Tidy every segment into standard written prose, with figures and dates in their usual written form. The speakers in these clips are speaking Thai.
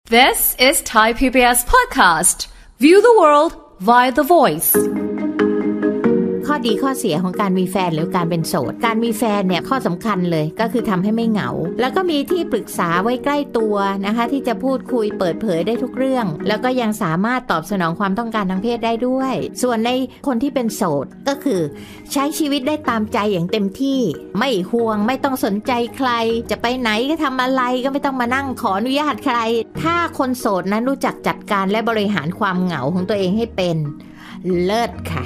This is Thai PBS podcast. View the world via the voice. ข้อดีข้อเสียของการมีแฟนหรือการเป็นโสดการมีแฟนเนี่ยข้อสำคัญเลยก็คือทำให้ไม่เหงาแล้วก็มีที่ปรึกษาไว้ใกล้ตัวนะคะที่จะพูดคุยเปิดเผยได้ทุกเรื่องแล้วก็ยังสามารถตอบสนองความต้องการทางเพศได้ด้วยส่วนในคนที่เป็นโสดก็คือใช้ชีวิตได้ตามใจอย่างเต็มที่ไม่ห่วงไม่ต้องสนใจใครจะไปไหนก็ทำอะไรก็ไม่ต้องมานั่งขออนุญาตใครถ้าคนโสดนั้นรู้จักจัดการและบริหารความเหงาของตัวเองให้เป็นเลิศค่ะ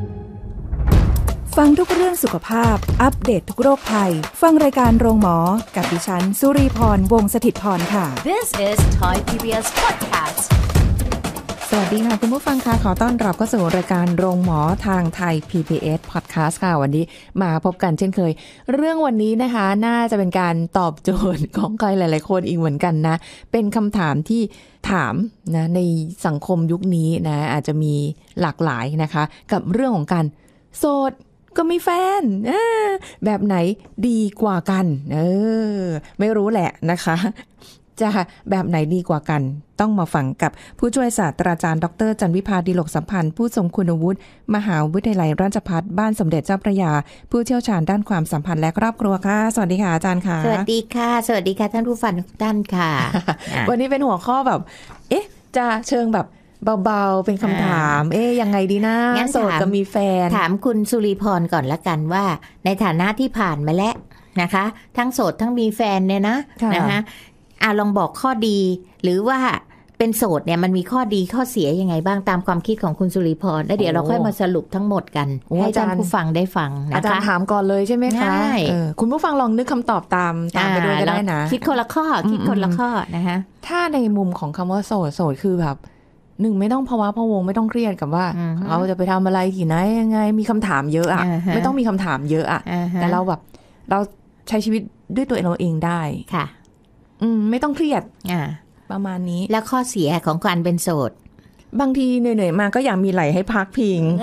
ฟังทุกเรื่องสุขภาพอัปเดต ทุกโรคภัยฟังรายการโรงหมอกับดิฉันสุรีพรวงศ์สถิตย์พรค่ะ This is Thai PBS podcast. สวัสดีค่ะคุณผู้ฟังค่ะขอต้อนรับเข้าสู่รายการโรงหมอทางไทย PBS podcast ค่ะวันนี้มาพบกันเช่นเคยเรื่องวันนี้นะคะน่าจะเป็นการตอบโจทย์ของใครหลายๆคนอีกเหมือนกันนะเป็นคำถามที่ถามนะในสังคมยุคนี้นะอาจจะมีหลากหลายนะคะกับเรื่องของการโสดก็มีแฟนแบบไหนดีกว่ากันไม่รู้แหละนะคะจะแบบไหนดีกว่ากันต้องมาฟังกับผู้ช่วยศาสตราจารย์ดร.จันวิภาดิลกสัมพันธ์ผู้ทรงคุณวุฒิมหาวิทยาลัยราชภัฏบ้านสมเด็จเจ้าพระยาผู้เชี่ยวชาญด้านความสัมพันธ์และครอบครัวค่ะสวัสดีค่ะอาจารย์ค่ะสวัสดีค่ะสวัสดีค่ะท่านผู้ฟังทุกท่านค่ะวันนี้เป็นหัวข้อแบบจะเชิงแบบเบาๆเป็นคำถามยังไงดีนะโสดกับมีแฟนถามคุณสุริพรก่อนละกันว่าในฐานะที่ผ่านมาแล้วนะคะทั้งโสดทั้งมีแฟนเนี่ยนะคะลองบอกข้อดีหรือว่าเป็นโสดเนี่ยมันมีข้อดีข้อเสียยังไงบ้างตามความคิดของคุณสุริพรแล้วเดี๋ยวเราค่อยมาสรุปทั้งหมดกันให้ท่านผู้ฟังได้ฟังนะคะอาจารย์ถามก่อนเลยใช่ไหมคะคุณผู้ฟังลองนึกคำตอบตามไปด้วยก็ได้นะคิดคนละข้อนะคะถ้าในมุมของคำว่าโสดคือแบบหนึ่งไม่ต้องภาวะพะวงไม่ต้องเครียดกับว่าเราจะไปทำอะไรที่ไหนยังไงมีคำถามเยอะอ่ะไม่ต้องมีคำถามเยอะอ่ะแต่เราแบบเราใช้ชีวิตด้วยตัวเราเองได้ค่ะไม่ต้องเครียดประมาณนี้แล้วข้อเสียของการเป็นโสดบางทีเหนื่อยๆมาก็อยากมีไหลให้พักพิง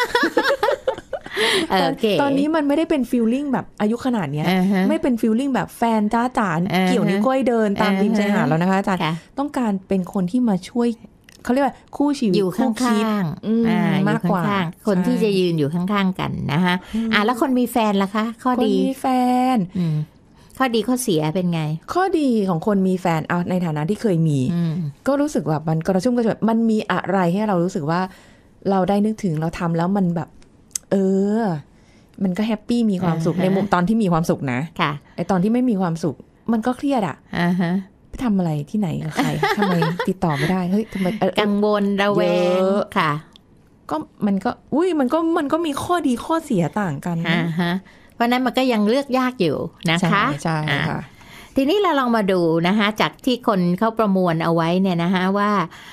ตอนนี้มันไม่ได้เป็นฟีลลิ่งแบบอายุขนาดนี้ไม่เป็นฟีลลิ่งแบบแฟนจ้าจ๋าเกี่ยวนิ้วก้อยเดินตามริมชายหาดแล้วนะคะอาจารย์ต้องการเป็นคนที่มาช่วยเขาเรียกว่าคู่ชีวิตอยู่ข้างๆมากกว่าคนที่จะยืนอยู่ข้างๆกันนะคะแล้วคนมีแฟนล่ะคะข้อดีคนมีแฟนข้อดีข้อเสียเป็นไงข้อดีของคนมีแฟนเอาในฐานะที่เคยมีก็รู้สึกว่ามันกระชุ่มกระชวยมันมีอะไรให้เรารู้สึกว่าเราได้นึกถึงเราทำแล้วมันแบบมันก็แฮปปี้มีความสุขในมุมตอนที่มีความสุขนะไอตอนที่ไม่มีความสุขมันก็เครียดไปทำอะไรที่ไหนกับใครทำไมติดต่อไม่ได้เฮ้ยทำไมกังวลระแวงค่ะก็มันก็มีข้อดีข้อเสียต่างกันเพราะนั้นมันก็ยังเลือกยากอยู่นะคะใช่ค่ะทีนี้เราลองมาดูนะคะจากที่คนเขาประมวลเอาไว้เนี่ยนะคะว่า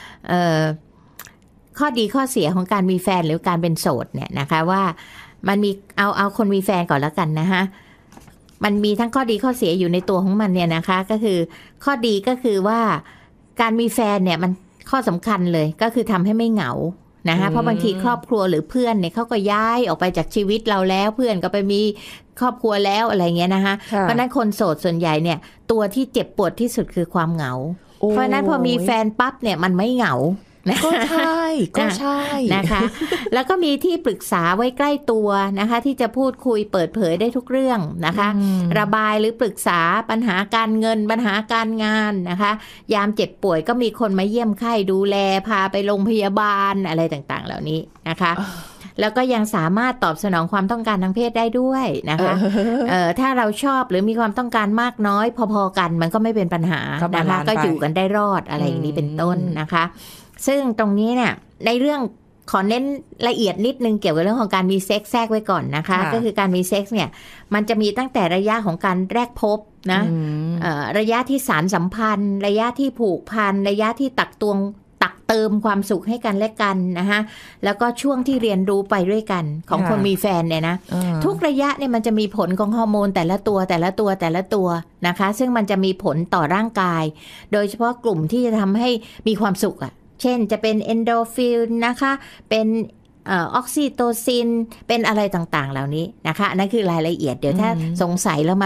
ข้อดีข้อเสียของการมีแฟนหรือการเป็นโสดเนี่ยนะคะว่ามันมีเอาคนมีแฟนก่อนแล้วกันนะคะมันมีทั้งข้อดีข้อเสียอยู่ในตัวของมันเนี่ยนะคะก็คือข้อดีก็คือว่าการมีแฟนเนี่ยมันข้อสำคัญเลยก็คือทำให้ไม่เหงานะคะเพราะบางทีครอบครัวหรือเพื่อนเนี่ยเขาก็ย้ายออกไปจากชีวิตเราแล้วเพื่อนก็ไปมีครอบครัวแล้วอะไรเงี้ยนะคะเพราะนั้นคนโสดส่วนใหญ่เนี่ยตัวที่เจ็บปวดที่สุดคือความเหงาเพราะนั้นพอมีแฟนปั๊บเนี่ยมันไม่เหงาก็ใช่นะคะแล้วก็มีที่ปรึกษาไว้ใกล้ตัวนะคะที่จะพูดคุยเปิดเผยได้ทุกเรื่องนะคะระบายหรือปรึกษาปัญหาการเงินปัญหาการงานนะคะยามเจ็บป่วยก็มีคนมาเยี่ยมไข้ดูแลพาไปโรงพยาบาลอะไรต่างๆเหล่านี้นะคะแล้วก็ยังสามารถตอบสนองความต้องการทางเพศได้ด้วยนะคะถ้าเราชอบหรือมีความต้องการมากน้อยพอๆกันมันก็ไม่เป็นปัญหานะคะก็อยู่กันได้รอดอะไรอย่างนี้เป็นต้นนะคะซึ่งตรงนี้เนี่ยในเรื่องขอเน้นละเอียดนิดนึงเกี่ยวกับเรื่องของการมีเซ็กซ์แทรกไว้ก่อนนะคะก็คือการมีเซ็กซ์เนี่ยมันจะมีตั้งแต่ระยะของการแรกพบนะระยะที่สานสัมพันธ์ระยะที่ผูกพันระยะที่ตักเติมความสุขให้กันและกันนะคะแล้วก็ช่วงที่เรียนรู้ไปด้วยกันของคนมีแฟนเนี่ยนะทุกระยะเนี่ยมันจะมีผลของฮอร์โมนแต่ละตัวนะคะซึ่งมันจะมีผลต่อร่างกายโดยเฉพาะกลุ่มที่จะทำให้มีความสุขเช่นจะเป็นเอนโดรฟินนะคะเป็นออกซิโตซินเป็นอะไรต่างๆเหล่านี้นะคะนั่นคือรายละเอียดเดี๋ยวถ้าสงสัยแล้วมา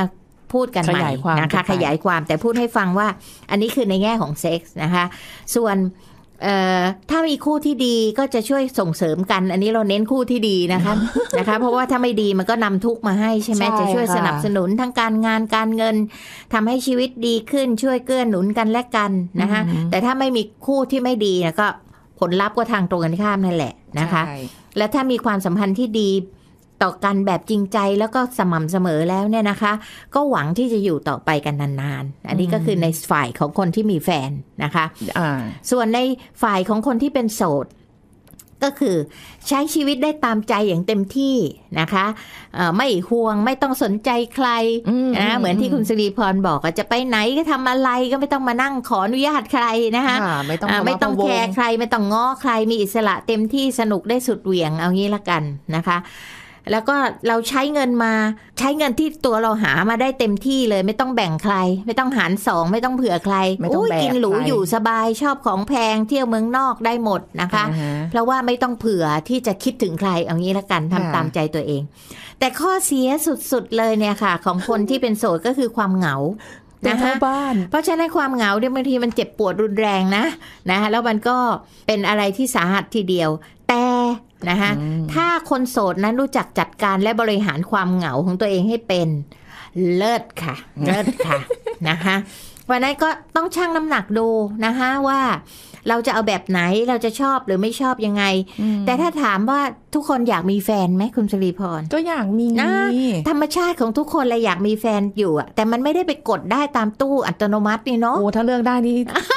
พูดกันใหม่นะคะขยายความแต่พูดให้ฟังว่าอันนี้คือในแง่ของเซ็กส์นะคะส่วนถ้ามีคู่ที่ดีก็จะช่วยส่งเสริมกันอันนี้เราเน้นคู่ที่ดีนะคะนะคะเพราะว่าถ้าไม่ดีมันก็นำทุกข์มาให้ใช่ไหมจะช่วยสนับสนุนทั้งการงานการเงินทำให้ชีวิตดีขึ้นช่วยเกื้อหนุนกันและกันนะคะแต่ถ้าไม่มีคู่ที่ไม่ดีก็ผลลัพธ์ก็ทางตรงกันข้ามนั่นแหละนะคะและถ้ามีความสัมพันธ์ที่ดีต่อกันแบบจริงใจแล้วก็สม่ำเสมอแล้วเนี่ยนะคะก็หวังที่จะอยู่ต่อไปกันนานๆอันนี้ก็คือในฝ่ายของคนที่มีแฟนนะคะส่วนในฝ่ายของคนที่เป็นโสดก็คือใช้ชีวิตได้ตามใจอย่างเต็มที่นะคะไม่ห่วงไม่ต้องสนใจใครนะเหมือนที่คุณสิริพรบอกจะไปไหนก็ทำอะไรก็ไม่ต้องมานั่งขออนุญาตใครนะคะไม่ต้องแคร์ใครไม่ต้องง้อใครมีอิสระเต็มที่สนุกได้สุดเหวี่ยงเอางี้ละกันนะคะแล้วก็เราใช้เงินที่ตัวเราหามาได้เต็มที่เลยไม่ต้องแบ่งใครไม่ต้องหาร2ไม่ต้องเผื่อใครกินหรูอยู่สบายชอบของแพงเที่ยวเมืองนอกได้หมดนะคะเพราะว่าไม่ต้องเผื่อที่จะคิดถึงใครเอางี้ละกันทำตามใจตัวเองแต่ข้อเสียสุดๆเลยเนี่ยค่ะของคนที่เป็นโสดก็คือความเหงานะคะเพราะฉะนั้นความเหงาเนี่ยบางทีมันเจ็บปวดรุนแรงนะแล้วมันก็เป็นอะไรที่สาหัสทีเดียวแต่นะคะถ้าคนโสดนั้นรู้จักจัดการและบริหารความเหงาของตัวเองให้เป็นเลิศค่ะนะคะวันนั้นก็ต้องชั่งน้ำหนักดูนะคะว่าเราจะเอาแบบไหนเราจะชอบหรือไม่ชอบยังไงแต่ถ้าถามว่าทุกคนอยากมีแฟนไหมคุณสิริพรก็อยากมีนะธรรมชาติของทุกคนเลยอยากมีแฟนอยู่อะแต่มันไม่ได้ไปกดได้ตามตู้อัตโนมัตินี่เนาะโอ้ถ้าเลือกได้นี่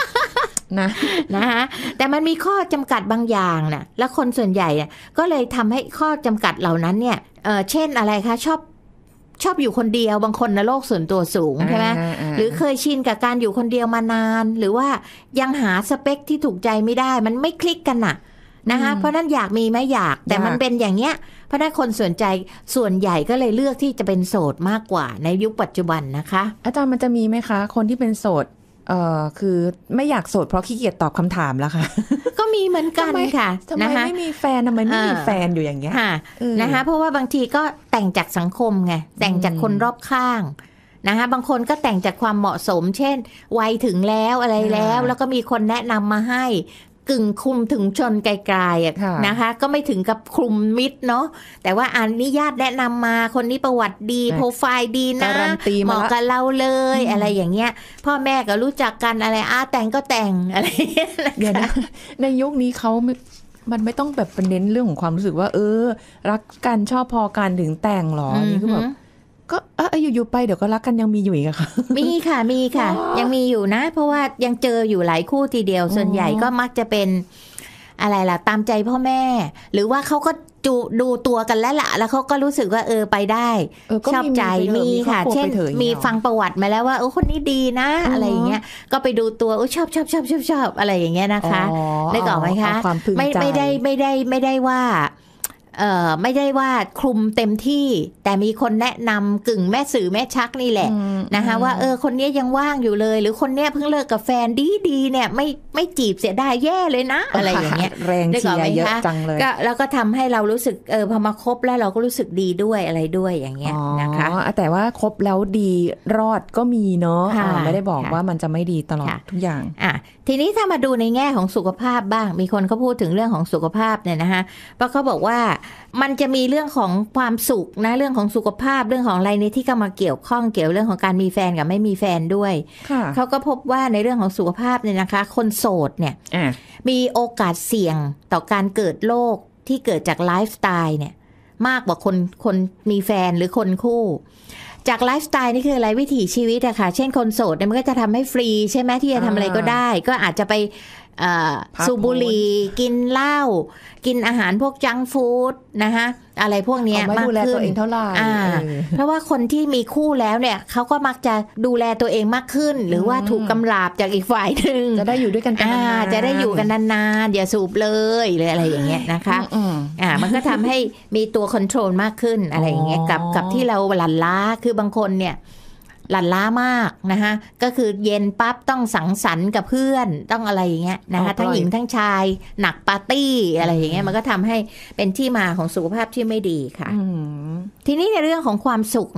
นะคะแต่มันมีข้อจำกัดบางอย่างนะแล้วคนส่วนใหญ่ก็เลยทำให้ข้อจำกัดเหล่านั้นเนี่ยเช่นอะไรคะชอบอยู่คนเดียวบางคนนะโลกส่วนตัวสูงใช่ไหมหรือเคยชินกับการอยู่คนเดียวมานานหรือว่ายังหาสเปคที่ถูกใจไม่ได้มันไม่คลิกกันน่ะนะคะเพราะนั้นอยากมีไหมอยากแต่มันเป็นอย่างเงี้ยเพราะนั้นคนส่วนใหญ่ก็เลยเลือกที่จะเป็นโสดมากกว่าในยุคปัจจุบันนะคะอาจารย์มันจะมีไหมคะคนที่เป็นโสดคือไม่อยากโสดเพราะขี้เกียจตอบคำถามแล้วค่ะก็มีเหมือนกันค่ะทำไมไม่มีแฟนทำไมไม่มีแฟนอยู่อย่างเงี้ยนะคะเพราะว่าบางทีก็แต่งจากสังคมไงแต่งจากคนรอบข้างนะคะบางคนก็แต่งจากความเหมาะสมเช่นวัยถึงแล้วอะไรแล้วก็มีคนแนะนำมาให้กึ่งคุมถึงชนไกลๆนะคะก็ไม่ถึงกับคลุมมิดเนาะแต่ว่าอันนี้ญาติแนะนำมาคนนี้ประวัติดีโปรไฟล์ดีนะเหมาะกับเราเลยอะไรอย่างเงี้ยพ่อแม่ก็รู้จักกันอะไรแต่งก็แต่งอะไรเดี๋ยวนะในยุคนี้มันไม่ต้องแบบเป็นเน้นเรื่องของความรู้สึกว่ารักกันชอบพอกันถึงแต่งหรอนี่คือแบบก็อยู่ๆไปเดี๋ยวก็รักกันยังมีอยู่อีกอะค่ะมีค่ะยังมีอยู่นะเพราะว่ายังเจออยู่หลายคู่ทีเดียวส่วนใหญ่ก็มักจะเป็นอะไรล่ะตามใจพ่อแม่หรือว่าเขาก็ดูตัวกันแล้วล่ะแล้วเขาก็รู้สึกว่าไปได้ชอบใจมีค่ะเช่นมีฟังประวัติมาแล้วว่าคนนี้ดีนะอะไรอย่างเงี้ยก็ไปดูตัวชอบอะไรอย่างเงี้ยนะคะได้ก่อนไหมคะไม่ได้ว่าไม่ได้ว่าคลุมเต็มที่แต่มีคนแนะนำกึ่งแม่สื่อแม่ชักนี่แหละนะคะว่าคนนี้ยังว่างอยู่เลยหรือคนนี้เพิ่งเลิกกับแฟนดีเนี่ยไม่จีบเสียได้แย่เลยนะอะไรอย่างเงี้ยแรงเชียร์เยอะจังเลยก็แล้วก็ทำให้เรารู้สึกพอมาคบแล้วเราก็รู้สึกดีด้วยอะไรด้วยอย่างเงี้ยนะคะแต่ว่าคบแล้วดีรอดก็มีเนาะไม่ได้บอกว่ามันจะไม่ดีตลอดทุกอย่างทีนี้ถ้ามาดูในแง่ของสุขภาพบ้างมีคนเขาพูดถึงเรื่องของสุขภาพเนี่ยนะคะเพราะเขาบอกว่ามันจะมีเรื่องของความสุขนะเรื่องของสุขภาพเรื่องของอะไรนี้ที่เข้ามาเกี่ยวข้องเกี่ยวเรื่องของการมีแฟนกับไม่มีแฟนด้วยเขาก็พบว่าในเรื่องของสุขภาพเนี่ยนะคะคนโสดเนี่ยมีโอกาสเสี่ยงต่อการเกิดโรคที่เกิดจากไลฟ์สไตล์เนี่ยมากกว่าคนมีแฟนหรือคนคู่จากไลฟ์สไตล์นี่คืออะไรวิถีชีวิตอะค่ะเช่นคนโสดเนี่ยมันก็จะทำให้ฟรีใช่ไหมที่จะทำอะไรก็ได้ก็อาจจะไปสูบบุหรี่กินเหล้ากินอาหารพวกจังก์ฟู้ดนะคะอะไรพวกนี้มากขึ้นเพราะว่าคนที่มีคู่แล้วเนี่ยเขาก็มักจะดูแลตัวเองมากขึ้นหรือว่าถูกกำราบจากอีกฝ่ายนึงจะได้อยู่ด้วยกันนานจะได้อยู่กันนานๆอย่าสูบเลยหรืออะไรอย่างเงี้ยนะคะมันก็ทำให้มีตัวคอนโทรลมากขึ้นอะไรอย่างเงี้ยกับที่เราหลั่นล้าคือบางคนเนี่ยหลั่นล้ามากนะคะก็คือเย็นปั๊บต้องสังสรรค์กับเพื่อนต้องอะไรอย่างเงี้ยนะคะทั้งหญิงทั้งชายหนักปาร์ตี้อะไรอย่างเงี้ยมันก็ทำให้เป็นที่มาของสุขภาพที่ไม่ดีค่ะทีนี้ในเรื่องของความสุขเนี่ย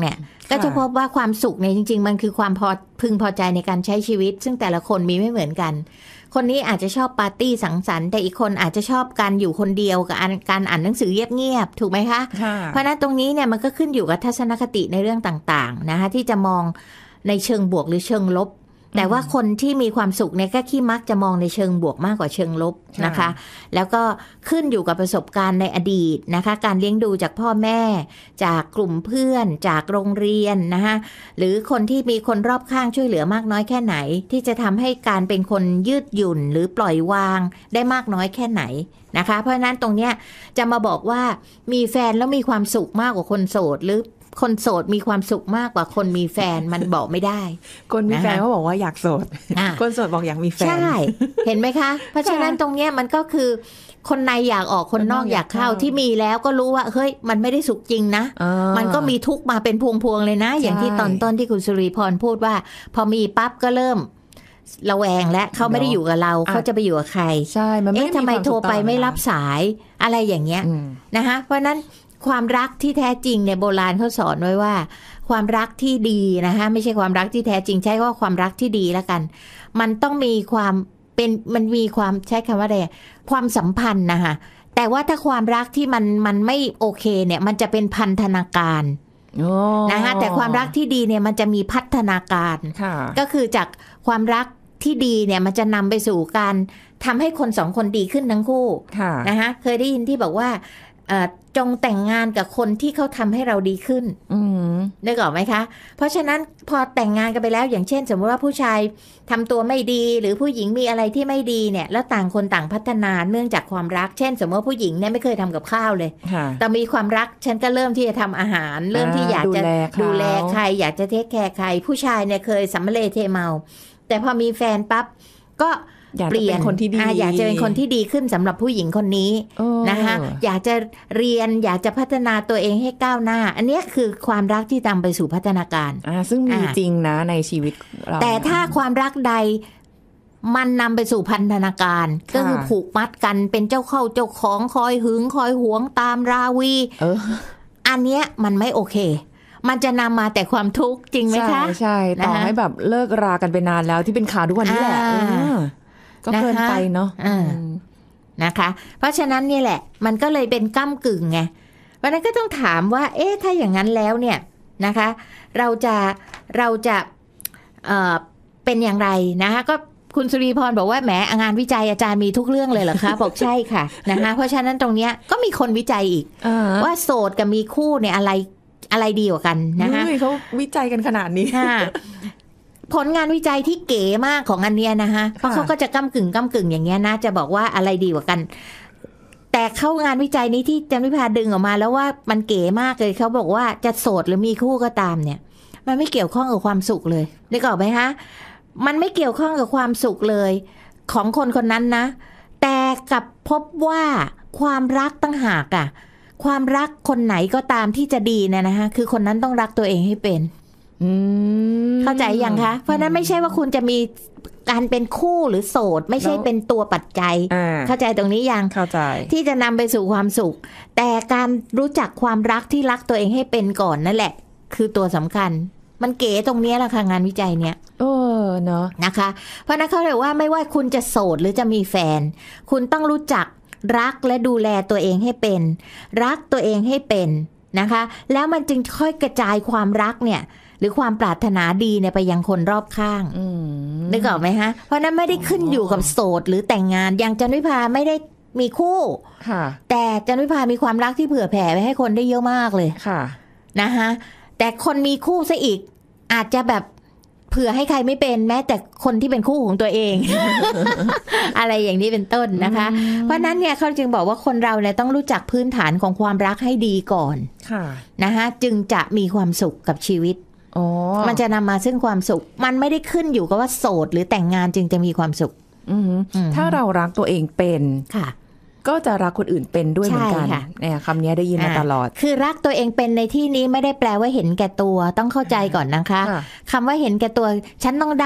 ก็จะพบว่าความสุขเนี่ยจริงๆมันคือความพึงพอใจในการใช้ชีวิตซึ่งแต่ละคนมีไม่เหมือนกันคนนี้อาจจะชอบปาร์ตี้สังสรรค์แต่อีกคนอาจจะชอบการอยู่คนเดียวกับการอ่านหนังสือเงียบๆถูกไหมคะเพราะนั้นตรงนี้เนี่ยมันก็ขึ้นอยู่กับทัศนคติในเรื่องต่างๆนะคะที่จะมองในเชิงบวกหรือเชิงลบแต่ว่าคนที่มีความสุขเนี่ยก็ขี้มักจะมองในเชิงบวกมากกว่าเชิงลบนะคะแล้วก็ขึ้นอยู่กับประสบการณ์ในอดีตนะคะการเลี้ยงดูจากพ่อแม่จากกลุ่มเพื่อนจากโรงเรียนนะคะหรือคนที่มีคนรอบข้างช่วยเหลือมากน้อยแค่ไหนที่จะทำให้การเป็นคนยืดหยุ่นหรือปล่อยวางได้มากน้อยแค่ไหนนะคะเพราะฉะนั้นตรงเนี้ยจะมาบอกว่ามีแฟนแล้วมีความสุขมากกว่าคนโสดหรือคนโสดมีความสุขมากกว่าคนมีแฟนมันบอกไม่ได้คนมีแฟนเขาบอกว่าอยากโสดคนโสดบอกอยากมีแฟนใช่เห็นไหมคะเพราะฉะนั้นตรงเนี้ยมันก็คือคนในอยากออกคนนอกอยากเข้าที่มีแล้วก็รู้ว่าเฮ้ยมันไม่ได้สุขจริงนะมันก็มีทุกข์มาเป็นพวงๆเลยนะอย่างที่ตอนต้นที่คุณสุริพรพูดว่าพอมีปั๊บก็เริ่มระแวงและเขาไม่ได้อยู่กับเราเขาจะไปอยู่กับใครใช่มันไม่ทำไมโทรไปไม่รับสายอะไรอย่างเงี้ยนะคะเพราะนั้นความรักที่แท้จริงเนี่ยโบราณเขาสอนไว้ว่าความรักที่ดีนะคะไม่ใช่ความรักที่แท้จริงใช้ว่าความรักที่ดีแล้วกันมันต้องมีความมันมีความใช้คำว่าอะไรความสัมพันธ์นะคะแต่ว่าถ้าความรักที่มันไม่โอเคเนี่ยมันจะเป็นพันธนาการนะคะแต่ความรักที่ดีเนี่ยมันจะมีพัฒนาการก็คือจากความรักที่ดีเนี่ยมันจะนำไปสู่การทำให้คนสองคนดีขึ้นทั้งคู่นะคะเคยได้ยินที่บอกว่าจงแต่งงานกับคนที่เขาทำให้เราดีขึ้นนึกออกไหมคะเพราะฉะนั้นพอแต่งงานกันไปแล้วอย่างเช่นสมมติว่าผู้ชายทำตัวไม่ดีหรือผู้หญิงมีอะไรที่ไม่ดีเนี่ยแล้วต่างคนต่างพัฒนาเนื่องจากความรักเช่นสมมติว่าผู้หญิงเนี่ยไม่เคยทำกับข้าวเลยแต่มีความรักฉันก็เริ่มที่จะทำอาหารเริ่มที่อยากจะดูแลใครอยากจะเทคแคร์ใครผู้ชายเนี่ยเคยสัมเลเทเมาแต่พอมีแฟนปั๊บก็เปลี่ยนคนที่ดีอยากจะเป็นคนที่ดีขึ้นสำหรับผู้หญิงคนนี้นะคะอยากจะเรียนอยากจะพัฒนาตัวเองให้ก้าวหน้าอันนี้คือความรักที่นำไปสู่พัฒนาการซึ่งมีจริงนะในชีวิตเราแต่ถ้าความรักใดมันนำไปสู่พันธนาการก็คือผูกมัดกันเป็นเจ้าเข้าเจ้าของคอยหึงคอยหวงตามราวีอันเนี้ยมันไม่โอเคมันจะนำมาแต่ความทุกข์จริงไหมคะใช่ต่อให้แบบเลิกรากันไปนานแล้วที่เป็นข่าวทุกวันนี้แหละก็เกินไปเนาะนะคะเพราะฉะนั้นนี่แหละมันก็เลยเป็นก้ำกึ่งไงวันนั้นก็ต้องถามว่าถ้าอย่างนั้นแล้วเนี่ยนะคะเราจะเป็นอย่างไรนะคะก็คุณสุริพรบอกว่าแหมงานวิจัยอาจารย์มีทุกเรื่องเลยเหรอคะบอกใช่ค่ะนะคะเพราะฉะนั้นตรงเนี้ยก็มีคนวิจัยอีกว่าโสดกับมีคู่เนี่ยอะไรดีกว่ากันนะคะเขาวิจัยกันขนาดนี้ผลงานวิจัยที่เก๋มากของอันเนี้ยนะคะเพราะเขาก็จะก้ำกึ่งอย่างเงี้ยนะจะบอกว่าอะไรดีกว่ากันแต่เข้างานวิจัยนี้ที่จันวิภาดึงออกมาแล้วว่ามันเก๋มากเลยเขาบอกว่าจะโสดหรือมีคู่ก็ตามเนี่ยมันไม่เกี่ยวข้องกับความสุขเลยได้ก่อนไหมคะมันไม่เกี่ยวข้องกับความสุขเลยของคนคนนั้นนะแต่กับพบว่าความรักตั้งหากอะความรักคนไหนก็ตามที่จะดีเนี่ยนะคะคือคนนั้นต้องรักตัวเองให้เป็นเข้าใจยังคะเพราะนั้นไม่ใช่ว่าคุณจะมีการเป็นคู่หรือโสดไม่ใช่เป็นตัวปัจจัยเข้าใจตรงนี้ยังเข้าใจที่จะนำไปสู่ความสุขแต่การรู้จักความรักที่รักตัวเองให้เป็นก่อนนั่นแหละคือตัวสำคัญมันเก๋ตรงนี้แหละค่ะงานวิจัยเนี้ยเนาะนะคะเพราะนั้นเขาเลยว่าไม่ว่าคุณจะโสดหรือจะมีแฟนคุณต้องรู้จักรักและดูแลตัวเองให้เป็นรักตัวเองให้เป็นนะคะแล้วมันจึงค่อยกระจายความรักเนี่ยหรือความปรารถนาดีเนี่ยไปยังคนรอบข้างนึกออกไหมฮะเพราะนั้นไม่ได้ขึ้นอยู่กับโสดหรือแต่งงานอย่างจันวิภาไม่ได้มีคู่แต่จันวิภามีความรักที่เผื่อแผ่ไปให้คนได้เยอะมากเลยนะคะแต่คนมีคู่ซะอีกอาจจะแบบเผื่อให้ใครไม่เป็นแม้แต่คนที่เป็นคู่ของตัวเอง อะไรอย่างนี้เป็นต้นนะคะเพราะนั้นเนี่ยเขาจึงบอกว่าคนเราเนี่ยต้องรู้จักพื้นฐานของความรักให้ดีก่อนนะคะจึงจะมีความสุขกับชีวิตมันจะนำมาซึ่งความสุขมันไม่ได้ขึ้นอยู่กับว่าโสดหรือแต่งงานจึงจะมีความสุขถ้าเรารักตัวเองเป็นค่ะก็จะรักคนอื่นเป็นด้วยเหมือนกันเนี่ยคำนี้ได้ยินมาตลอดคือรักตัวเองเป็นในที่นี้ไม่ได้แปลว่าเห็นแก่ตัวต้องเข้าใจก่อนนะคะคำว่าเห็นแก่ตัวฉันต้องได้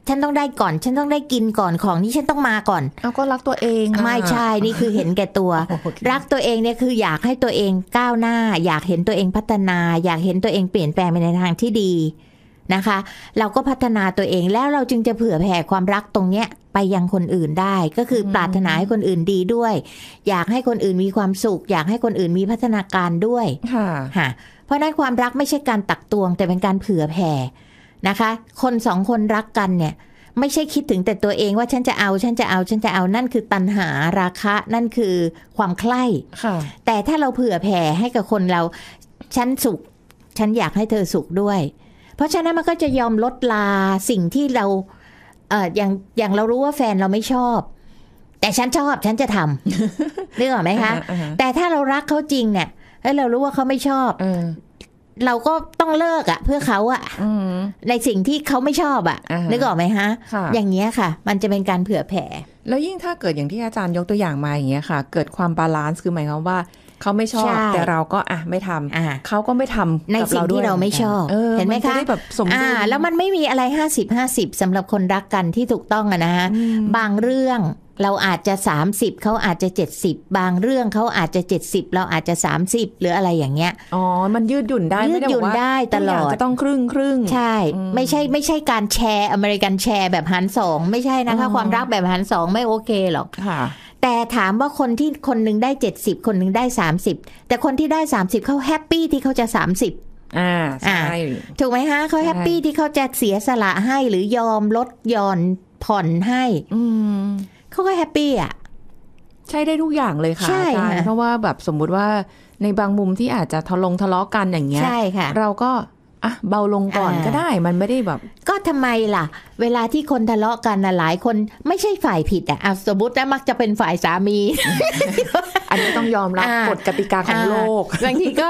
ฉันต้องได้ก่อนฉันต้องได้กินก่อนของนี้ฉันต้องมาก่อนเอาก็รักตัวเองไม่ใช่นี่คือเห็นแก่ตัว รักตัวเองเนี่ยคืออยากให้ตัวเองก้าวหน้าอยากเห็นตัวเองพัฒนาอยากเห็นตัวเองเปลี่ยนแปลงไปในทางที่ดีนะคะเราก็พัฒนาตัวเองแล้วเราจึงจะเผื่อแผ่ความรักตรงเนี้ยไปยังคนอื่นได้ก็คือปรารถนาให้คนอื่นดีด้วยอยากให้คนอื่นมีความสุขอยากให้คนอื่นมีพัฒนาการด้วยค่ะเพราะนั้นความรักไม่ใช่การตักตวงแต่เป็นการเผื่อแผ่นะคะคนสองคนรักกันเนี่ยไม่ใช่คิดถึงแต่ตัวเองว่าฉันจะเอานั่นคือตัณหาราคะนั่นคือความใคร่แต่ถ้าเราเผื่อแผ่ให้กับคนเราฉันสุขฉันอยากให้เธอสุขด้วยเพราะฉะนั้นมันก็จะยอมลดลาสิ่งที่เราอย่างเรารู้ว่าแฟนเราไม่ชอบแต่ฉันชอบฉันจะทำนึกออกไหมคะ แต่ถ้าเรารักเขาจริงเนี่ยแล้วเรารู้ว่าเขาไม่ชอบเราก็ต้องเลิกเพื่อเขาในสิ่งที่เขาไม่ชอบนึกออกไหมฮะอย่างเงี้ยค่ะมันจะเป็นการเผื่อแผ่แล้วยิ่งถ้าเกิดอย่างที่อาจารย์ยกตัวอย่างมาอย่างเงี้ยค่ะเกิดความบาลานซ์คือหมายความว่าเขาไม่ชอบแต่เราก็ไม่ทำเขาก็ไม่ทำในสิ่งที่เราไม่ชอบเห็นไหมคะแบบสมดุลแล้วมันไม่มีอะไร50-50สำหรับคนรักกันที่ถูกต้องนะฮะบางเรื่องเราอาจจะ30เขาอาจจะ70บางเรื่องเขาอาจจะ70เราอาจจะ30หรืออะไรอย่างเงี้ยมันยืดหยุ่นได้ยืดหยุ่นได้ตลอดจะต้องครึ่งใช่ไม่ใช่การแชร์อเมริกันแชร์แบบหาร2ไม่ใช่นะคะความรักแบบหาร2ไม่โอเคหรอกแต่ถามว่าคนที่คนนึงได้70คนนึงได้30แต่คนที่ได้30เขาแฮปปี้ที่เขาจะ30 ใช่ถูกไหมฮะเขาแฮปปี้ที่เขาจะเสียสละให้หรือยอมลดหย่อนผ่อนให้เขาก็แฮปปี้ใช่ได้ทุกอย่างเลยค่ะอาจารย์เพราะว่าแบบสมมุติว่าในบางมุมที่อาจจะทะเลาะกันอย่างเงี้ยเราก็เบาลงก่อนก็ได้มันไม่ได้แบบก็ทำไมล่ะเวลาที่คนทะเลาะกันหลายคนไม่ใช่ฝ่ายผิดสมมตินะมักจะเป็นฝ่ายสามีอันนี้ต้องยอมรับกฎกติกาของโลกบางทีก็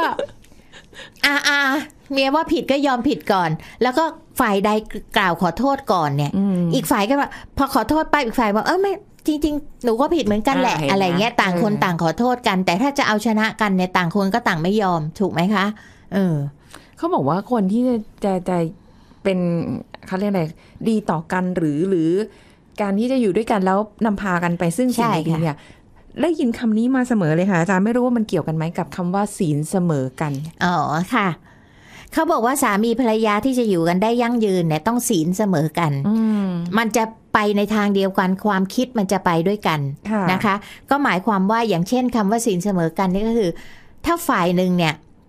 เมียว่าผิดก็ยอมผิดก่อนแล้วก็ฝ่ายใดกล่าวขอโทษก่อนเนี่ยอีกฝ่ายก็ว่าพอขอโทษไปอีกฝ่ายบอกไม่จริงๆหนูก็ผิดเหมือนกันแหละอะไรเงี้ยต่างคนต่างขอโทษกันแต่ถ้าจะเอาชนะกันเนี่ยต่างคนก็ต่างไม่ยอมถูกไหมคะเขาบอกว่าคนที่จะเป็นเขาเรียกอะไรดีต่อกันหรือการที่จะอยู่ด้วยกันแล้วนำพากันไปซึ่งสิ่งดีเนี่ยได้ยินคำนี้มาเสมอเลยค่ะอาจารย์ไม่รู้ว่ามันเกี่ยวกันไหมกับคำว่าศีลเสมอกันค่ะเขาบอกว่าสามีภรรยาที่จะอยู่กันได้ยั่งยืนเนี่ยต้องศีลเสมอกันมันจะไปในทางเดียวกันความคิดมันจะไปด้วยกันนะคะก็หมายความว่าอย่างเช่นคำว่าศีลเสมอกันนี่ก็คือถ้าฝ่ายหนึ่งเนี่ย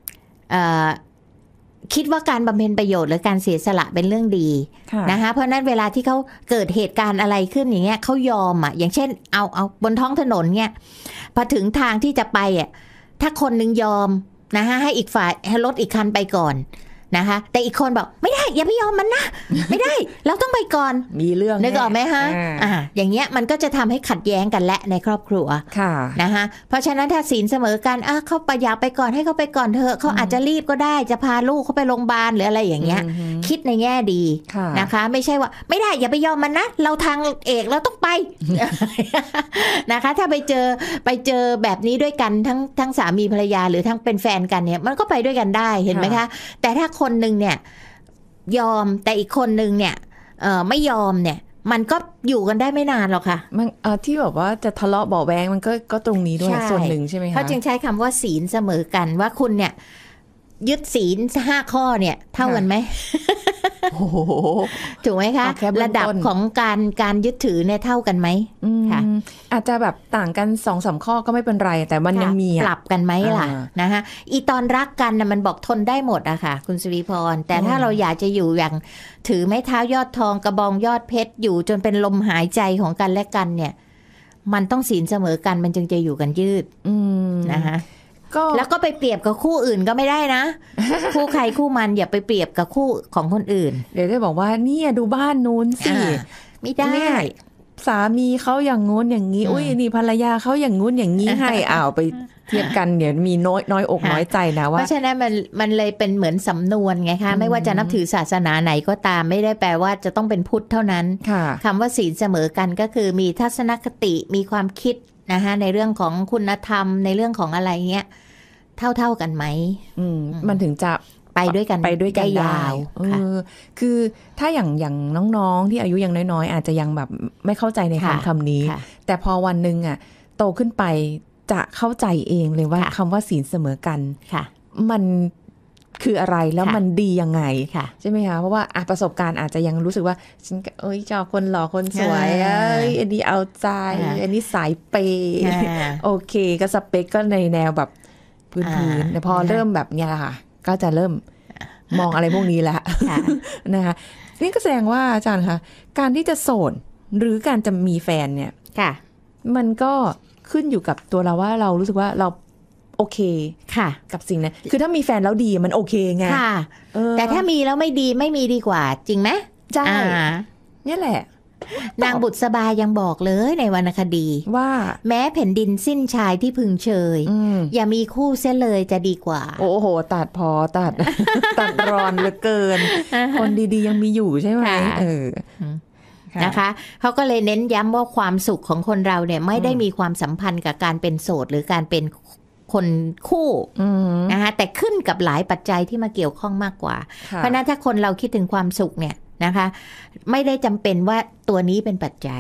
คิดว่าการบำเพ็ญประโยชน์หรือการเสียสละเป็นเรื่องดีนะคะเพราะนั้นเวลาที่เขาเกิดเหตุการณ์อะไรขึ้นอย่างเงี้ยเขายอมอย่างเช่นเอาบนท้องถนนเนี่ยพอถึงทางที่จะไปถ้าคนนึงยอมนะคะให้อีกฝ่ายให้รถอีกคันไปก่อนนะคะแต่อีกคนบอกไม่ได้อย่าไปยอมมันนะ ไม่ได้เราต้องไปก่อนมีเรื่องนึกออกไหมฮะอย่างเงี้ยมันก็จะทำให้ขัดแย้งกันและในครอบครัวนะคะเพราะฉะนั้นถ้าศีลเสมอกันเขาไปอยากไปก่อนให้เขาไปก่อนเถอะเขาอาจจะรีบก็ได้จะพาลูกเขาไปโรงพยาบาลหรืออะไรอย่างเงี้ยคิดในแง่ดีนะคะไม่ใช่ว่าไม่ได้อย่าไปยอมมันนะเราทางเอกเราต้องไป นะคะถ้าไปเจอแบบนี้ด้วยกันทั้งสามีภรรยาหรือทั้งเป็นแฟนกันเนี่ยมันก็ไปด้วยกันได้เห็นไหมคะแต่ถ้าคนหนึ่งเนี่ยยอมแต่อีกคนหนึ่งเนี่ยไม่ยอมเนี่ยมันก็อยู่กันได้ไม่นานหรอกค่ะมันที่แบบว่าจะทะเลาะเบาะแว้งมันก็ตรงนี้ด้วยส่วนหนึ่งใช่ไหมคะเขาจึงใช้คำว่าศีลเสมอกันว่าคุณเนี่ยยึดศีล5 ข้อเนี่ยเท่ากันไหมถูกไหมคะระดับของการยึดถือเนี่ยเท่ากันไหมค่ะอาจจะแบบต่างกัน 2-3 ข้อก็ไม่เป็นไรแต่มันยังมีปรับกันไหมล่ะนะคะอีตอนรักกันนะมันบอกทนได้หมดอะค่ะคุณสุริพรแต่ถ้าเราอยากจะอยู่อย่างถือไม้เท้ายอดทองกระบองยอดเพชรอยู่จนเป็นลมหายใจของกันและกันเนี่ยมันต้องศีลเสมอกันมันจึงจะอยู่กันยืดนะคะแล้วก็ไปเปรียบกับคู่อื่นก็ไม่ได้นะ คู่ใครคู่มันอย่าไปเปรียบกับคู่ของคนอื่นเดี๋ยวได้บอกว่าเนี่ยดูบ้านนู้นสิไม่ได้สามีเขาอย่างงู้นอย่างนี้อุ้ยนี่ภรรยาเขาอย่างงู้นอย่างนี้ให้ไปเทียบกันเดี๋ยวมีน้อยอกน้อยใจนะว่าเพราะฉะนั้นมันเลยเป็นเหมือนสำนวนไงคะไม่ว่าจะนับถือศาสนาไหนก็ตามไม่ได้แปลว่าจะต้องเป็นพุทธเท่านั้นคำว่าศีลเสมอกันก็คือมีทัศนคติมีความคิดนะคะในเรื่องของคุณธรรมในเรื่องของอะไรเงี้ยเท่ากันไหมมันถึงจะไปด้วยกันได้ยาวคือถ้าอย่างน้องๆที่อายุยังน้อยๆอาจจะยังแบบไม่เข้าใจในคำนี้แต่พอวันนึงอ่ะโตขึ้นไปจะเข้าใจเองเลยว่าคำว่าศีลเสมอกันมันคืออะไรแล้วมันดียังไงใช่ไหมคะเพราะว่าประสบการณ์อาจจะยังรู้สึกว่าฉันชอบคนหล่อคนสวยอันนี้เอาใจอันนี้สายเปย์โอเคก็สเปคก็ในแนวแบบพื้นๆแต่พอเริ่มแบบเนี้ยค่ะก็จะเริ่มมองอะไรพวกนี้แล้วนะคะนี่ก็แสดงว่าอาจารย์คะการที่จะโสดหรือการจะมีแฟนเนี่ยมันก็ขึ้นอยู่กับตัวเราว่าเรารู้สึกว่าเราโอเคกับสิ่งนั้นคือถ้ามีแฟนแล้วดีมันโอเคไงแต่ถ้ามีแล้วไม่ดีไม่มีดีกว่าจริงไหมใช่นี่แหละนางบุษบายังบอกเลยในวรรณคดีว่าแม้แผ่นดินสิ้นชายที่พึงเชยอย่ามีคู่เสียเลยจะดีกว่าโอ้โหตัดตัดรอนเหลือเกินคนดีๆยังมีอยู่ใช่ไหมนะคะเขาก็เลยเน้นย้ำว่าความสุขของคนเราเนี่ยไม่ได้มีความสัมพันธ์กับการเป็นโสดหรือการเป็นคนคู่นะคะแต่ขึ้นกับหลายปัจจัยที่มาเกี่ยวข้องมากกว่าเพราะนั้นถ้าคนเราคิดถึงความสุขเนี่ยนะคะไม่ได้จำเป็นว่าตัวนี้เป็นปัจจัย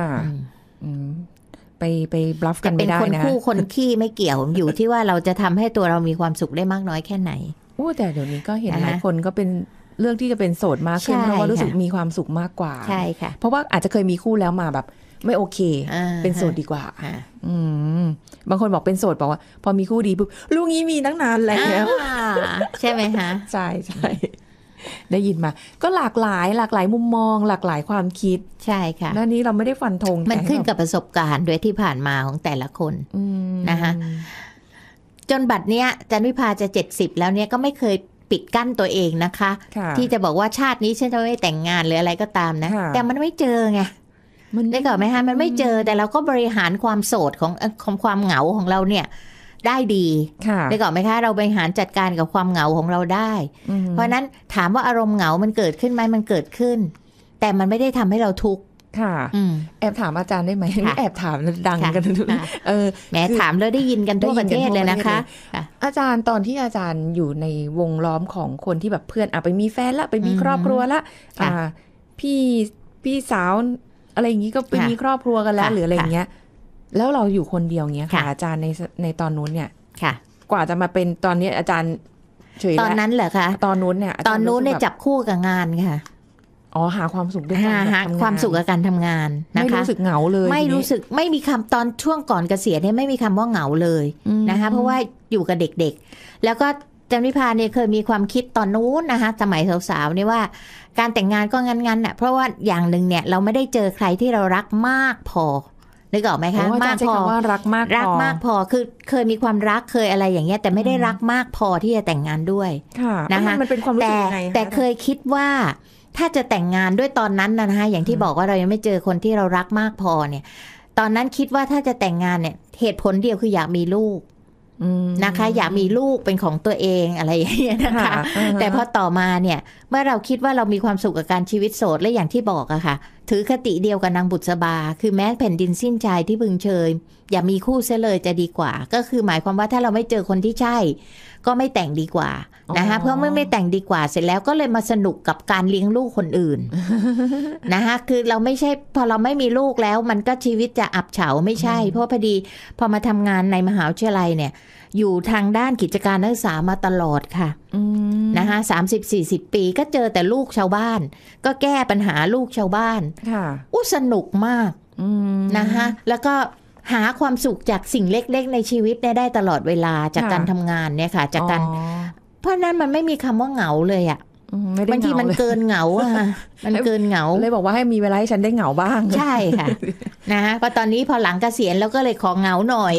ไปบลัฟกันไม่ได้นะเป็นคนคู่คนขี้ไม่เกี่ยวอยู่ที่ว่าเราจะทำให้ตัวเรามีความสุขได้มากน้อยแค่ไหนแต่เดี๋ยวนี้ก็เห็นหลายคนก็เป็นเรื่องที่จะเป็นโสดมากขึ้นเพราะว่ารู้สึกมีความสุขมากกว่าใช่ค่ะเพราะว่าอาจจะเคยมีคู่แล้วมาแบบไม่โอเคเป็นโสดดีกว่าบางคนบอกเป็นโสดบอกว่าพอมีคู่ดีปุ๊บลูกนี้มีตั้งนานแล้วใช่ไหมคะใช่ใช่ได้ยินมาก็หลากหลายมุมมองหลากหลายความคิดใช่ค่ะแล้วนี้เราไม่ได้ฟันธงมันขึ้นกับประสบการณ์ด้วยที่ผ่านมาของแต่ละคนนะคะจนบัดเนี้ยจันวิภาจะ70แล้วเนี่ยก็ไม่เคยปิดกั้นตัวเองนะคะที่จะบอกว่าชาตินี้ฉันจะไม่แต่งงานหรืออะไรก็ตามนะแต่มันไม่เจอไงได้ก่อนไหมคะมันไม่เจอแต่เราก็บริหารความโสดของความเหงาของเราเนี่ยได้ดีได้ก่อนไหมคะเราบริหารจัดการกับความเหงาของเราได้เพราะนั้นถามว่าอารมณ์เหงามันเกิดขึ้นไหมมันเกิดขึ้นแต่มันไม่ได้ทำให้เราทุกข์ค่ะแอบถามอาจารย์ได้ไหมแอบถามดังกันทุกแหมถามแล้วได้ยินกันทั่วประเทศเลยนะคะอาจารย์ตอนที่อาจารย์อยู่ในวงล้อมของคนที่แบบเพื่อนไปมีแฟนละไปมีครอบครัวละพี่สาวอะไรอย่างนี้ก็ไปมีครอบครัวกันแล้วหรืออะไรอย่างเงี้ยแล้วเราอยู่คนเดียวเงี้ยค่ะอาจารย์ในตอนนู้นเนี่ยกว่าจะมาเป็นตอนนี้อาจารย์เฉยตอนนั้นเหรอคะตอนนู้นเนี่ยจับคู่กับงานค่ะหาความสุขด้วยการหาความสุขกับการทำงานนะคะไม่รู้สึกเหงาเลยไม่รู้สึกไม่มีคำตอนช่วงก่อนเกษียณเนี่ยไม่มีคำว่าเหงาเลยนะคะเพราะว่าอยู่กับเด็กๆแล้วก็จันวิภาเนี่ยเคยมีความคิดตอนนู้นนะคะสมัยสาวๆเนี่ยว่าการแต่งงานก็งั้นๆน่ะเพราะว่าอย่างหนึ่งเนี่ยเราไม่ได้เจอใครที่เรารักมากพอนึกออกไหมคะมากพอว่ารักมากพอคือเคยมีความรักเคยอะไรอย่างเงี้ยแต่ไม่ได้รักมากพอที่จะแต่งงานด้วยนะคะมันเป็นความรู้สึกยังไงแต่เคยคิดว่าถ้าจะแต่งงานด้วยตอนนั้นนะคะอย่างที่บอกว่าเรายังไม่เจอคนที่เรารักมากพอเนี่ยตอนนั้นคิดว่าถ้าจะแต่งงานเนี่ยเหตุผลเดียวคืออยากมีลูกนะคะอยากมีลูกเป็นของตัวเองอะไรอย่างเงี้ยนะคะแต่พอต่อมาเนี่ยเมื่อเราคิดว่าเรามีความสุขกับการชีวิตโสดและอย่างที่บอกอะค่ะถือคติเดียวกับนางบุษบาคือแม้แผ่นดินสิ้นใจที่พึงเชยอย่ามีคู่เสียเลยจะดีกว่าก็คือหมายความว่าถ้าเราไม่เจอคนที่ใช่ก็ไม่แต่งดีกว่านะคะเพราะเมื่อไม่แต่งดีกว่าเสร็จแล้วก็เลยมาสนุกกับการเลี้ยงลูกคนอื่นนะคะคือเราไม่ใช่พอเราไม่มีลูกแล้วมันก็ชีวิตจะอับเฉาไม่ใช่เพราะพอดีพอมาทำงานในมหาวิทยาลัยเนี่ยอยู่ทางด้านกิจการนักศึกษามาตลอดค่ะนะคะ30-40 ปีก็เจอแต่ลูกชาวบ้านก็แก้ปัญหาลูกชาวบ้านสนุกมากนะคะแล้วก็หาความสุขจากสิ่งเล็กๆในชีวิตได้ตลอดเวลาจากการทำงานเนี่ยค่ะจากการเพราะนั้นมันไม่มีคำว่าเหงาเลยอ่ะบางทีมันเกินเหงาอ่ะมันเกินเหงาเลยบอกว่าให้มีเวลาให้ฉันได้เหงาบ้างใช่ค่ะนะคะพอตอนนี้พอหลังเกษียณแล้วก็เลยขอเหงาหน่อย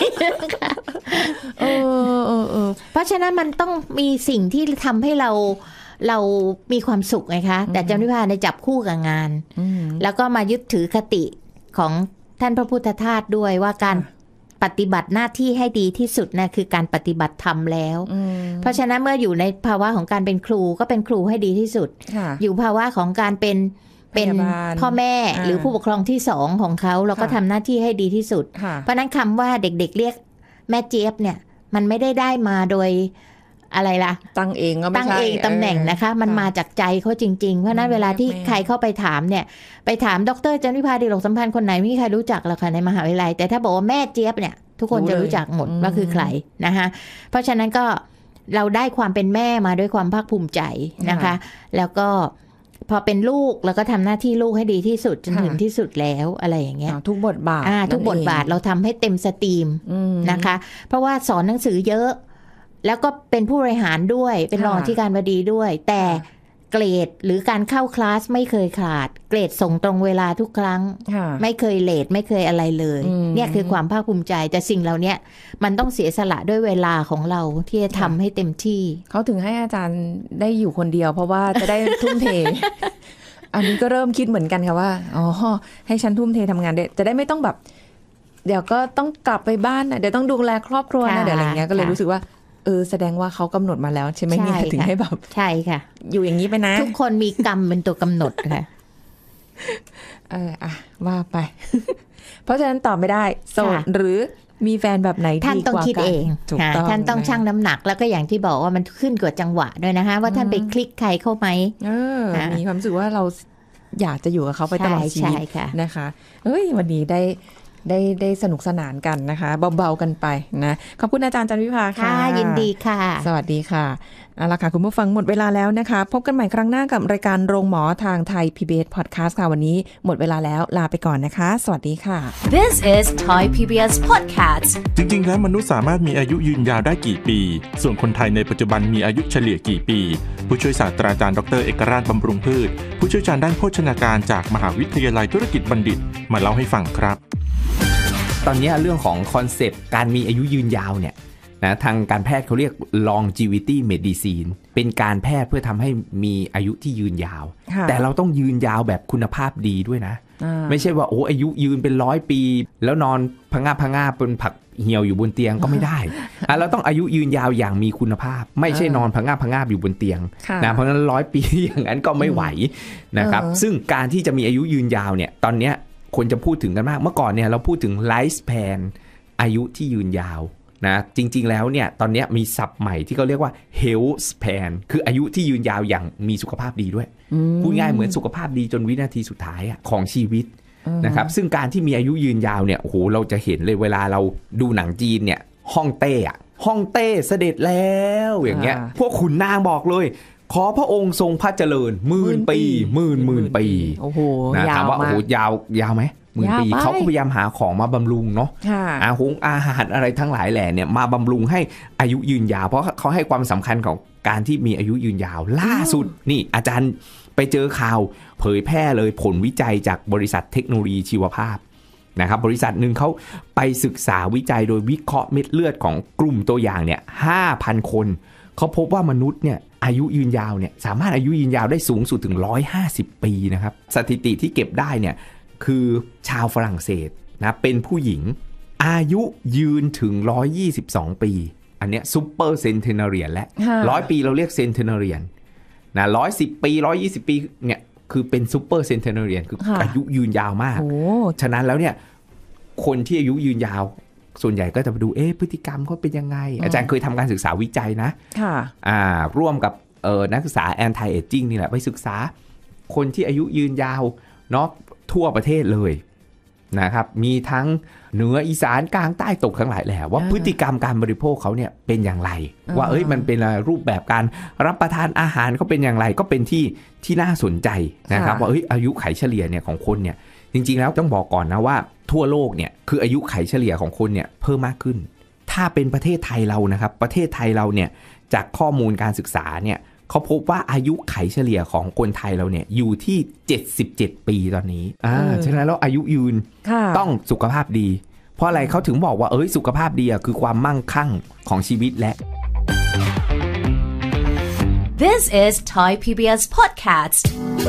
เพราะฉะนั้นมันต้องมีสิ่งที่ทำให้เรามีความสุขไงคะแต่จันวิภาในจับคู่กับงานแล้วก็มายึดถือคติของท่านพระพุทธทาสด้วยว่าการปฏิบัติหน้าที่ให้ดีที่สุดนะคือการปฏิบัติธรรมแล้วเพราะฉะนั้นเมื่ออยู่ในภาวะของการเป็นครูก็เป็นครูให้ดีที่สุดอยู่ภาวะของการเป็นพ่อแม่หรือผู้ปกครองที่สองของเขาเราก็ทำหน้าที่ให้ดีที่สุดเพราะนั้นคำว่าเด็กๆเรียกแม่เจี๊ยบเนี่ยมันไม่ได้มาโดยอะไรล่ะตั้งเองก็ไม่ใช่ตั้งเองตำแหน่งนะคะมันมาจากใจเขาจริงๆเพราะนั้นเวลาที่ใครเข้าไปถามเนี่ยไปถามดร.จันวิภาดิโลกสัมพันธ์คนไหนไม่มีใครรู้จักหรอกค่ะในมหาวิทยาลัยแต่ถ้าบอกว่าแม่เจี๊ยบเนี่ยทุกคนจะรู้จักหมดว่าคือใครนะคะเพราะฉะนั้นก็เราได้ความเป็นแม่มาด้วยความภาคภูมิใจนะคะแล้วก็พอเป็นลูกแล้วก็ทำหน้าที่ลูกให้ดีที่สุดจนถึงที่สุดแล้วอะไรอย่างเงี้ยทุกบทบาททุกบทบาทเราทำให้เต็มสตรีมนะคะเพราะว่าสอนหนังสือเยอะแล้วก็เป็นผู้บริหารด้วยเป็นรองอธิการบดีด้วยแต่เกรดหรือการเข้าคลาสไม่เคยขาดเกรดส่งตรงเวลาทุกครั้งไม่เคยเลทไม่เคยอะไรเลยเนี่ยคือความภาคภูมิใจแต่สิ่งเหล่านี้มันต้องเสียสละด้วยเวลาของเราที่จะทำให้เต็มที่เขาถึงให้อาจารย์ได้อยู่คนเดียวเพราะว่าจะได้ทุ่มเท อันนี้ก็เริ่มคิดเหมือนกันค่ะว่าอ๋อให้ฉันทุ่มเททำงานจะได้ไม่ต้องแบบเดี๋ยวก็ต้องกลับไปบ้านนะเดี๋ยวต้องดูแลครอบครัวนะเดี๋ยวอะไรเงี้ยก็เลยรู้สึกว่าแสดงว่าเขากำหนดมาแล้วใช่ไหมเนี่ยถึงให้แบบใช่ค่ะอยู่อย่างนี้ไปนะทุกคนมีกรรมเป็นตัวกำหนดค่ะว่าไป เพราะฉะนั้นตอบไม่ได้โสดหรือมีแฟนแบบไหนท่านต้องคิดเองท่านต้องชั่งน้ำหนักแล้วก็อย่างที่บอกว่ามันขึ้นกับจังหวะด้วยนะคะว่าท่านไปคลิกใครเข้าไหมมีความรู้สึกว่าเราอยากจะอยู่กับเขาไปตลอดชีวิตนะคะวันนี้ได้สนุกสนานกันนะคะเบาๆกันไปนะขอบคุณอาจารย์จันวิภาค่ะยินดีค่ะสวัสดีค่ะเอาล่ะค่ะคุณผู้ฟังหมดเวลาแล้วนะคะพบกันใหม่ครั้งหน้ากับรายการโรงหมอทางไทย PBS Podcast ค่ะวันนี้หมดเวลาแล้วลาไปก่อนนะคะสวัสดีค่ะ This is Thai PBS Podcast จริงๆแล้วมนุษย์สามารถมีอายุยืนยาวได้กี่ปีส่วนคนไทยในปัจจุบันมีอายุเฉลี่ยกี่ปีผู้ช่วยศาสตราจารย์ดร.เอกราชบำรุงพืชผู้เชี่ยวชาญด้านโภชนาการจากมหาวิทยาลัยธุรกิจบัณฑิตมาเล่าให้ฟังครับตอนนี้เรื่องของคอนเซปต์การมีอายุยืนยาวเนี่ยนะทางการแพทย์เขาเรียก longevity medicine เป็นการแพทย์เพื่อทำให้มีอายุที่ยืนยาวแต่เราต้องยืนยาวแบบคุณภาพดีด้วยนะไม่ใช่ว่าอายุยืนเป็น100 ปีแล้วนอนพะงาเป็นผักเหี่ยวอยู่บนเตียงก็ไม่ได้เราต้องอายุยืนยาวอย่างมีคุณภาพไม่ใช่นอนพะงาอยู่บนเตียงนะเพราะฉะนั้น100 ปีอย่างนั้นก็ไม่ไหวนะครับซึ่งการที่จะมีอายุยืนยาวเนี่ยตอนนี้คนจะพูดถึงกันมากเมื่อก่อนเนี่ยเราพูดถึง life span อายุที่ยืนยาวนะจริงๆแล้วเนี่ยตอนนี้มีศัพท์ใหม่ที่เขาเรียกว่า health span คืออายุที่ยืนยาวอย่างมีสุขภาพดีด้วยพูดง่ายเหมือนสุขภาพดีจนวินาทีสุดท้ายของชีวิตนะครับซึ่งการที่มีอายุยืนยาวเนี่ยโอ้โหเราจะเห็นเลยเวลาเราดูหนังจีนเนี่ยฮ่องเต้เสด็จแล้วอย่างเงี้ยพวกขุนนางบอกเลยขอพระองค์ทรงพระเจริญ10,000 ปีหมื่นปีโอ้โหถามว่าโอ้โหยาวไหม10,000 ปีเขาก็พยายามหาของมาบำรุงเนาะอาหารอะไรทั้งหลายแหล่เนี่ยมาบำรุงให้อายุยืนยาวเพราะเขาให้ความสำคัญของการที่มีอายุยืนยาวล่าสุดนี่อาจารย์ไปเจอข่าวเผยแพร่เลยผลวิจัยจากบริษัทเทคโนโลยีชีวภาพนะครับบริษัทหนึ่งเขาไปศึกษาวิจัยโดยวิเคราะห์เม็ดเลือดของกลุ่มตัวอย่างเนี่ย 5,000 คนเขาพบว่ามนุษย์เนี่ยอายุยืนยาวเนี่ยสามารถอายุยืนยาวได้สูงสุดถึง150 ปีนะครับสถิติที่เก็บได้เนี่ยคือชาวฝรั่งเศสนะเป็นผู้หญิงอายุยืนถึง122 ปีอันเนี้ยซุปเปอร์เซนเทนาเรียนและ100 ปีเราเรียกเซนเทนาเรียนนะ110 ปี120 ปีเนี่ยคือเป็นซุปเปอร์เซนเทนาเรียนคืออายุยืนยาวมากฉะนั้นแล้วเนี่ยคนที่อายุยืนยาวส่วนใหญ่ก็จะไปดูพฤติกรรมเขาเป็นยังไงอาจารย์เคยทำการศึกษาวิจัยนะร่วมกับนักศึกษา anti aging นี่แหละไปศึกษาคนที่อายุยืนยาวเนาะทั่วประเทศเลยนะครับมีทั้งเหนืออีสานกลางใต้ตกทั้งหลายแหละว่าพฤติกรรมการบริโภคเขาเนี่ยเป็นอย่างไรว่ามันเป็นรูปแบบการรับประทานอาหารเขาเป็นอย่างไรก็เป็นที่น่าสนใจนะครับว่าอายุไขเฉลี่ยเนี่ยของคนเนี่ยจริงๆแล้วต้องบอกก่อนนะว่าทั่วโลกเนี่ยคืออายุไขเฉลี่ยของคนเนี่ยเพิ่มมากขึ้นถ้าเป็นประเทศไทยเรานะครับประเทศไทยเราเนี่ยจากข้อมูลการศึกษาเนี่ยเขาพบว่าอายุไขเฉลี่ยของคนไทยเราเนี่ยอยู่ที่77 ปีตอนนี้ฉะนั้นแล้วอายุยืนต้องสุขภาพดีเพราะอะไรเขาถึงบอกว่าสุขภาพดีคือความมั่งคั่งของชีวิตและ This is Thai PBS Podcast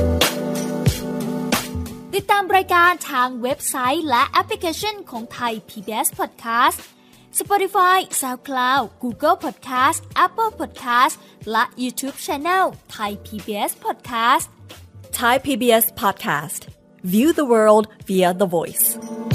ติดตามรายการทางเว็บไซต์และแอปพลิเคชันของ Thai PBS Podcast Spotify, SoundCloud, Google Podcast, Apple Podcast และ YouTube Channel Thai PBS Podcast Thai PBS Podcast View the world via the voice